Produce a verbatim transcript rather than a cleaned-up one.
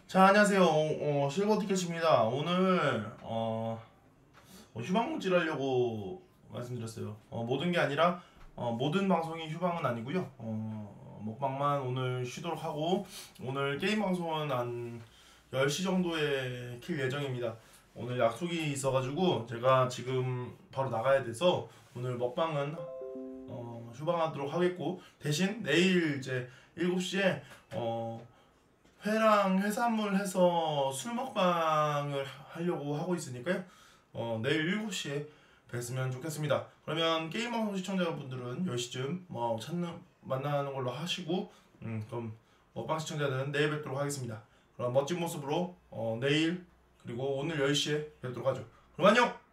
자, 안녕하세요. 어, 어, 실버티켓입니다. 오늘 어, 어, 휴방문질 하려고 말씀드렸어요. 어, 모든 게 아니라 어, 모든 방송이 휴방은 아니고요. 어, 먹방만 오늘 쉬도록 하고 오늘 게임 방송은 한 열 시 정도에 킬 예정입니다. 오늘 약속이 있어가지고 제가 지금 바로 나가야 돼서 오늘 먹방은 어, 휴방하도록 하겠고, 대신 내일 이제 일곱 시에 어, 회랑 해산물 해서 술 먹방을 하려고 하고 있으니까요. 어, 내일 일곱 시에 뵀으면 좋겠습니다. 그러면 게임방송 시청자분들은 열 시쯤 뭐 찾는 만나는 걸로 하시고, 음, 그럼 먹방 시청자들은 내일 뵙도록 하겠습니다. 그럼 멋진 모습으로 어, 내일 그리고 오늘 열 시에 뵙도록 하죠. 그럼 안녕!